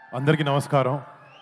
అందరికీ నమస్కారం.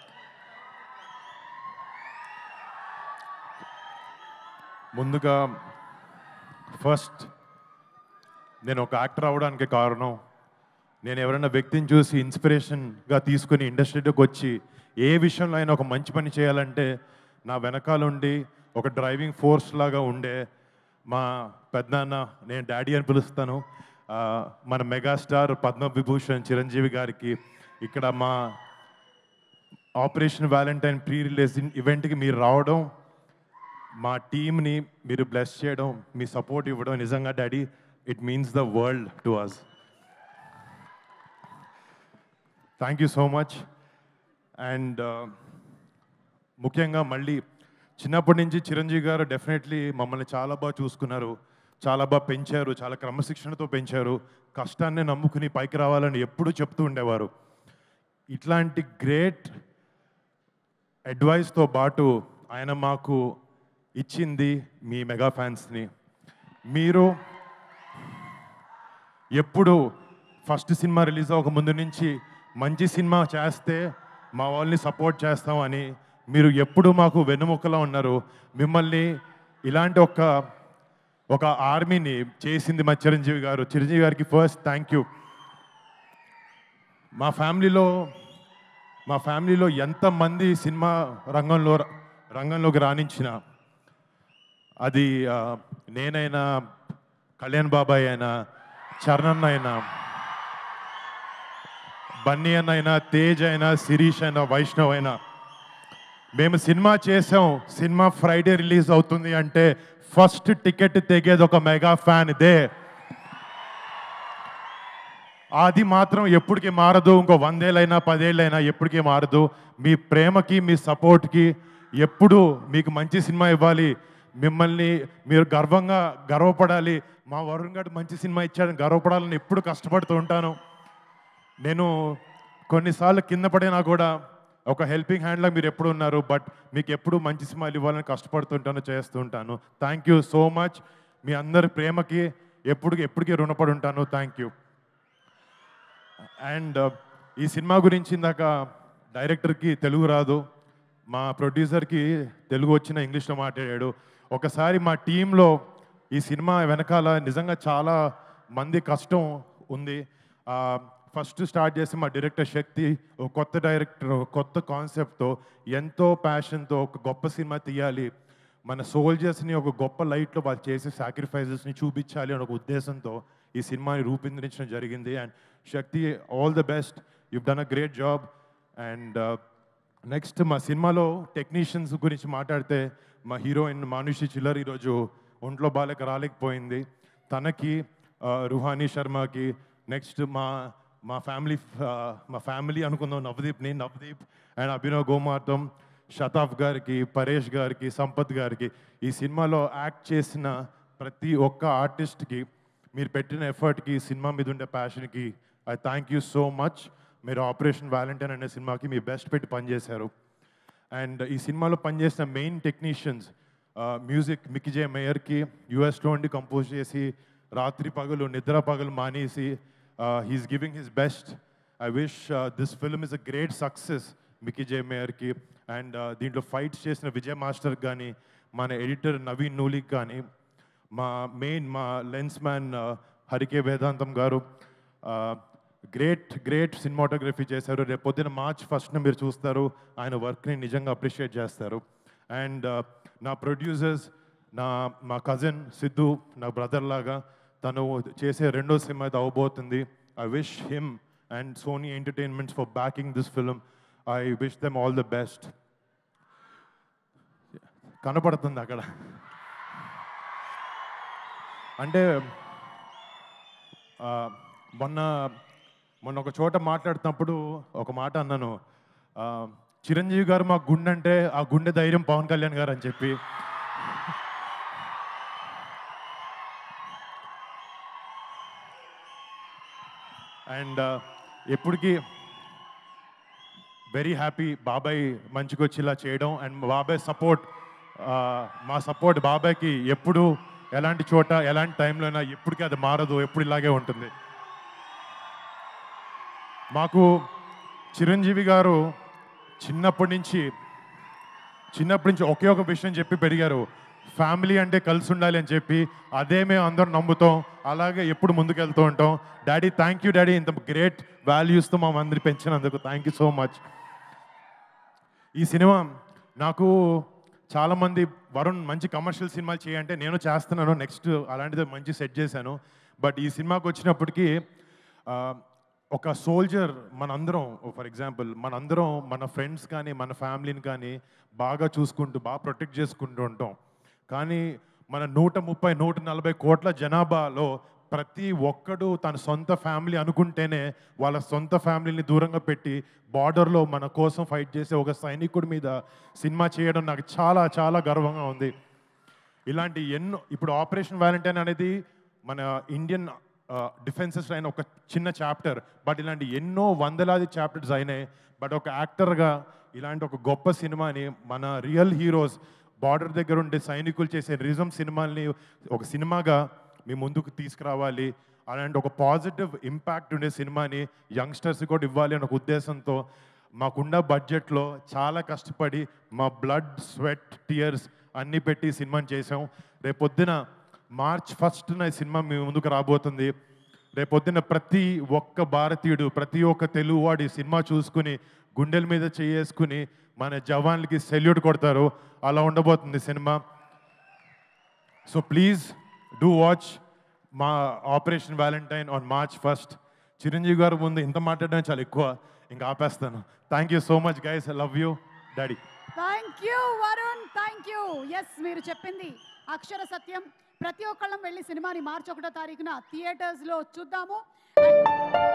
ముందుగా ఫస్ట్ నేను ఒక యాక్టర్ అవ్వడానికి కారణం నేను ఎవరైనా వ్యక్తిని చూసి ఇన్స్పిరేషన్గా తీసుకుని ఇండస్ట్రీలోకి వచ్చి ఏ విషయంలో అయినా ఒక మంచి పని చేయాలంటే నా వెనకాలండి ఒక డ్రైవింగ్ ఫోర్స్ లాగా ఉండే మా పెద్దనాన్న, నేను డాడీ అని పిలుస్తాను, మన మెగాస్టార్ పద్మవిభూషణ్ చిరంజీవి గారికి ఇక్కడ మా ఆపరేషన్ వ్యాలంటైన్ ప్రీ రిలీజ్ ఈవెంట్కి మీరు రావడం, మా టీమ్ని మీరు బ్లెస్ చేయడం, మీ సపోర్ట్ ఇవ్వడం నిజంగా daddy it means the world to us. Thank you so much. And ముఖ్యంగా మళ్ళీ చిన్నప్పటి నుంచి చిరంజీవి గారు డెఫినెట్లీ మమ్మల్ని చాలా బాగా చూసుకున్నారు, చాలా బాగా పెంచారు, చాలా క్రమశిక్షణతో పెంచారు, కష్టాన్ని నమ్ముకుని పైకి రావాలని ఎప్పుడూ చెప్తూ ఉండేవారు. ఇట్లాంటి గ్రేట్ అడ్వైస్తో పాటు ఆయన మాకు ఇచ్చింది మీ మెగా ఫ్యాన్స్ని. మీరు ఎప్పుడు ఫస్ట్ సినిమా రిలీజ్ అవ్వక ముందు నుంచి మంచి సినిమా చేస్తే మా వాళ్ళని సపోర్ట్ చేస్తామని మీరు ఎప్పుడు మాకు వెన్నుముక్కలా ఉన్నారు. మిమ్మల్ని ఇలాంటి ఒక ఆర్మీని చేసింది మా చిరంజీవి గారు. చిరంజీవి గారికి ఫస్ట్ థ్యాంక్ యూ. మా ఫ్యామిలీలో ఎంతమంది సినిమా రంగంలోకి రాణించిన, అది నేనైనా, కళ్యాణ్ బాబాయ్ అయినా, చరణ్ అయినా, బన్నీ అన్న అయినా, తేజ్ అయినా, శిరీష్ అయినా, వైష్ణవ్ అయినా, మేము సినిమా చేసాం, సినిమా ఫ్రైడే రిలీజ్ అవుతుంది అంటే ఫస్ట్ టికెట్ తెగేది ఒక మెగా ఫ్యాన్ ఇదే. అది మాత్రం ఎప్పటికీ మారదు. ఇంకో 100 ఏళ్ళైనా 10 ఏళ్ళైనా ఎప్పటికీ మారదు. మీ ప్రేమకి, మీ సపోర్ట్కి ఎప్పుడు మీకు మంచి సినిమా ఇవ్వాలి, మిమ్మల్ని మీరు గర్వపడాలి, మా వరుణ్ గారు మంచి సినిమా ఇచ్చాడని గర్వపడాలని ఎప్పుడు కష్టపడుతూ ఉంటాను. నేను కొన్నిసార్లు కింద పడినా కూడా ఒక హెల్పింగ్ హ్యాండ్లా మీరు ఎప్పుడు ఉన్నారు. బట్ మీకు ఎప్పుడు మంచి సినిమాలు ఇవ్వాలని కష్టపడుతుంటాను, చేస్తుంటాను. Thank you so much. మీ అందరి ప్రేమకి ఎప్పటికీ రుణపడి ఉంటాను. Thank you. అండ్ ఈ సినిమా గురించి ఇందాక డైరెక్టర్కి తెలుగు రాదు, మా ప్రొడ్యూసర్కి తెలుగు వచ్చిన ఇంగ్లీష్లో మాట్లాడాడు. ఒకసారి మా టీంలో ఈ సినిమా వెనకాల నిజంగా చాలా మంది కష్టం ఉంది. ఫస్ట్ స్టార్ట్ చేసి మా డైరెక్టర్ శక్తి, ఒక కొత్త డైరెక్టర్, కొత్త కాన్సెప్ట్తో, ఎంతో ప్యాషన్తో ఒక గొప్ప సినిమా తీయాలి, మన సోల్జర్స్ని ఒక గొప్ప లైట్లో వాళ్ళు చేసే సాక్రిఫైజెస్ని చూపించాలి అనే ఒక ఉద్దేశంతో ఈ సినిమాని రూపొందించడం జరిగింది. And Shakti, all the best, you done a great job. And next మా సినిమాలో టెక్నీషియన్స్ గురించి మాట్లాడితే, మా హీరోయిన్ మానుషి చిల్లర్ ఈరోజు ఒంట్లో బాలేక రాలేకపోయింది. తనకి, రుహానీ శర్మకి, నెక్స్ట్ మా ఫ్యామిలీ అనుకుందాం, నవదీప్ అండ్ అభినవ్ గోమార్తం, షతాఫ్ గారికి, పరేష్ గారికి, సంపత్ గారికి, ఈ సినిమాలో యాక్ట్ చేసిన ప్రతి ఒక్క ఆర్టిస్ట్కి మీరు పెట్టిన ఎఫర్ట్కి, సినిమా మీద ఉండే ప్యాషన్కి I thank you so much. మీరు ఆపరేషన్ వ్యాలంటైన్ అనే సినిమాకి మీ బెస్ట్ పెట్టి పనిచేశారు. అండ్ ఈ సినిమాలో పనిచేసిన main technicians, music Mickey J మేయర్కి యూఎస్లో ఉండి కంపోజ్ చేసి రాత్రి పగలు నిద్ర పగలు మానేసి he's giving his best. I wish this film is a great success Mickey J మేయర్కి. అండ్ దీంట్లో ఫైట్స్ చేసిన విజయ్ మాస్టర్ కానీ, మన ఎడిటర్ నవీన్ నూలిక్ కానీ, మా లెన్స్ మ్యాన్ హరికే వేదాంతం గారు గ్రేట్ సినిమాటోగ్రఫీ చేశారు. రేపు పొద్దున March 1st మీరు చూస్తారు, ఆయన వర్క్ని నిజంగా అప్రిషియేట్ చేస్తారు. అండ్ నా ప్రొడ్యూసర్స్, మా కజిన్ సిద్ధు, నా బ్రదర్ లాగా, తను చేసే రెండో సినిమా అయితే అవబోతుంది. I wish him and Sony entertainments for backing this film. I wish them all the best. కనపడుతుంది అక్కడ అంటే మొన్న ఒక చోట మాట్లాడుతున్నప్పుడు ఒక మాట అన్నాను, చిరంజీవి గారు మా గుండె అంటే ఆ గుండె ధైర్యం పవన్ కళ్యాణ్ గారు అని చెప్పి. అండ్ ఎప్పటికీ వెరీ హ్యాపీ బాబాయ్ మంచిగా వచ్చి ఇలా చేయడం. అండ్ బాబాయ్ సపోర్ట్, మా సపోర్ట్ బాబాయ్కి ఎప్పుడు ఎలాంటి చోట ఎలాంటి టైంలో అయినా ఎప్పటికీ అది మారదు, ఎప్పుడు ఇలాగే ఉంటుంది. మాకు చిరంజీవి గారు చిన్నప్పటి నుంచి ఒకే ఒక విషయం చెప్పి పెరిగారు, ఫ్యామిలీ అంటే కలిసి ఉండాలి అని చెప్పి. అదే మేము అందరం నమ్ముతాం, అలాగే ఎప్పుడు ముందుకెళ్తూ ఉంటాం. డాడీ, థ్యాంక్ యూ డాడీ, ఇంత గ్రేట్ వాల్యూస్తో మా అందరి పెంచినందుకు థ్యాంక్ యూ సో మచ్. ఈ సినిమా నాకు చాలామంది వరుణ్ మంచి కమర్షియల్ సినిమాలు చేయంటే నేను చేస్తున్నాను, నెక్స్ట్ అలాంటిది మంచి సెట్ చేశాను. బట్ ఈ సినిమాకి వచ్చినప్పటికీ ఒక సోల్జర్ మనందరం, ఫర్ ఎగ్జాంపుల్ మనందరం మన ఫ్రెండ్స్ కానీ మన ఫ్యామిలీని కానీ బాగా చూసుకుంటూ బాగా ప్రొటెక్ట్ చేసుకుంటూ ఉంటాం. కానీ మన 130-140 కోట్ల జనాభాలో ప్రతి ఒక్కడు తన సొంత ఫ్యామిలీ అనుకుంటేనే వాళ్ళ సొంత ఫ్యామిలీని దూరంగా పెట్టి బార్డర్లో మన కోసం ఫైట్ చేసే ఒక సైనికుడి మీద సినిమా చేయడం నాకు చాలా చాలా గర్వంగా ఉంది. ఇలాంటి ఎన్నో, ఇప్పుడు ఆపరేషన్ వ్యాలంటైన్ అనేది మన ఇండియన్ డిఫెన్సెస్ అయిన ఒక చిన్న చాప్టర్, బట్ ఇలాంటి ఎన్నో వందలాది చాప్టర్స్ అయినాయి. బట్ ఒక యాక్టర్గా ఇలాంటి ఒక గొప్ప సినిమాని మన రియల్ హీరోస్ బార్డర్ దగ్గర ఉండే సైనికులు చేసే రిజం సినిమాల్ని ఒక సినిమాగా మీ ముందుకు తీసుకురావాలి, అలాంటి ఒక పాజిటివ్ ఇంపాక్ట్ ఉండే సినిమాని యంగ్స్టర్స్ కూడా ఇవ్వాలి అనే ఒక ఉద్దేశంతో మాకున్న బడ్జెట్లో చాలా కష్టపడి మా బ్లడ్, స్వెట్, టీయర్స్ అన్నీ పెట్టి సినిమాని చేసాం. రేపొద్దున March 1న ఈ సినిమా మీ ముందుకు రాబోతుంది. రేపొద్దున ప్రతి ఒక్క భారతీయుడు, ప్రతి ఒక్క తెలుగువాడు ఈ సినిమా చూసుకుని గుండెల మీద చేసుకుని మన జవాన్లకి సెల్యూట్ కొడతారు. అలా ఉండబోతుంది సినిమా. సో ప్లీజ్ డూ వాచ్ మా operation valentine on March 1st. Chiranjeevi garu ముందు ఇంత మాట్లాడడం చాలా ఎక్కువ, ఇంకా ఆపేస్తాను. Thank you so much guys, I love you daddy. Thank you Varun, thank you. Yes, మీరు చెప్పింది అక్షర సత్యం. ప్రతి ఒక్కళ్ళం వెళ్ళి సినిమాని March 1వ తారీఖున థియేటర్స్లో చూద్దాము.